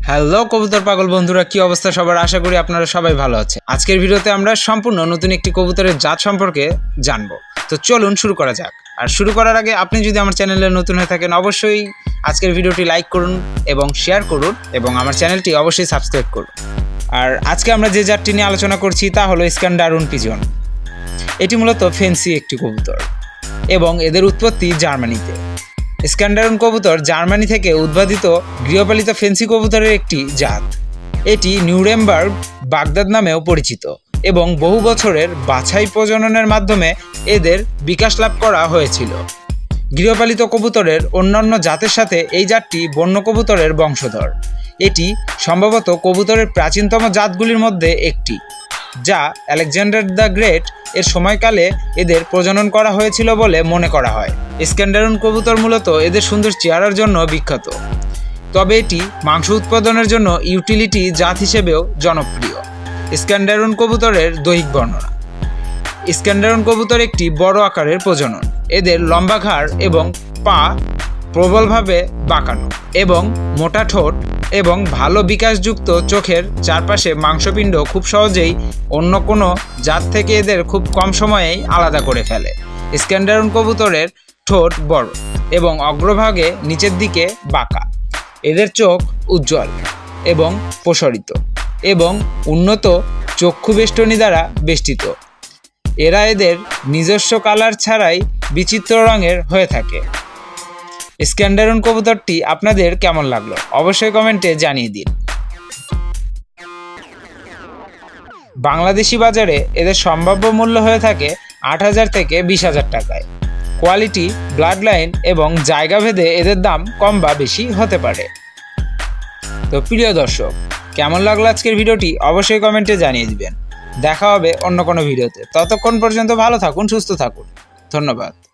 Hello কবুতর পাগল বন্ধুরা, কি অবস্থা সবার? আশা করি আপনারা সবাই ভালো আছেন। আজকের ভিডিওতে আমরা সম্পূর্ণ নতুন একটি কবুতরের জাত সম্পর্কে জানবো। তো চলুন শুরু করা যাক। আর শুরু করার আগে আপনি যদি আমার চ্যানেলে নতুন হয়ে থাকেন অবশ্যই আজকের ভিডিওটি লাইক করুন এবং শেয়ার করুন এবং আমার চ্যানেলটি অবশ্যই সাবস্ক্রাইব করুন। আর আজকে আমরা যে জাতটি নিয়ে আলোচনা করছি তা হলো স্ক্যান্ডারুন পিজন। এটি মূলত ফেন্সি একটি কবুতর এবং এদের উৎপত্তি জার্মানিতে। স্ক্যান্ডারুন কবুতর জার্মানি থেকে উদ্ভাবিত গৃহপালিত ফেন্সি কবুতরের একটি জাত। এটি নিউরেমবার্গ বাগদাদ নামেও পরিচিত এবং বহু বছরের বাছাই প্রজননের মাধ্যমে এদের বিকাশ লাভ করা হয়েছিল। গৃহপালিত কবুতরের অন্যান্য জাতের সাথে এই জাতটি বন্য কবুতরের বংশধর। এটি সম্ভবত কবুতরের প্রাচীনতম জাতগুলির মধ্যে একটি, যা আলেকজান্ডার দ্য গ্রেট এর সময়কালে এদের প্রজনন করা হয়েছিল বলে মনে করা হয়। স্ক্যান্ডারুন কবুতর মূলত এদের সুন্দর চেহারার জন্য বিখ্যাত, তবে এটি মাংস উৎপাদনের জন্য ইউটিলিটি জাত হিসেবেও জনপ্রিয়। স্ক্যান্ডারুন কবুতরের দৈহিক বর্ণনা। স্ক্যান্ডারুন কবুতর একটি বড় আকারের প্রজনন। এদের লম্বা ঘাড় এবং পা প্রবলভাবে বাঁকানো এবং মোটা ঠোঁট এবং ভালো বিকাশযুক্ত চোখের চারপাশে মাংসপিণ্ড খুব সহজেই অন্য কোনো জাত থেকে এদের খুব কম সময়েই আলাদা করে ফেলে। স্ক্যান্ডারুন কবুতরের ঠোঁট বড় এবং অগ্রভাগে নিচের দিকে বাঁকা। এদের চোখ উজ্জ্বল এবং প্রসারিত এবং উন্নত চক্ষুবেষ্টনী দ্বারা বেষ্টিত। এরা এদের নিজস্ব কালার ছাড়াই বিচিত্র রঙের হয়ে থাকে। স্ক্যান্ডারুন কবুতরটি আপনাদের কেমন লাগলো অবশ্যই কমেন্টে জানিয়ে দিন। বাংলাদেশি বাজারে এদের সম্ভাব্য মূল্য হয়ে থাকে ৮,০০০ থেকে ২০,০০০ টাকায়। কোয়ালিটি, ব্লাড লাইন এবং জায়গা ভেদে এদের দাম কম বা বেশি হতে পারে। তো প্রিয় দর্শক, কেমন লাগলো আজকের ভিডিওটি অবশ্যই কমেন্টে জানিয়ে দিবেন। দেখা হবে অন্য কোনো ভিডিওতে। ততক্ষণ পর্যন্ত ভালো থাকুন, সুস্থ থাকুন। ধন্যবাদ।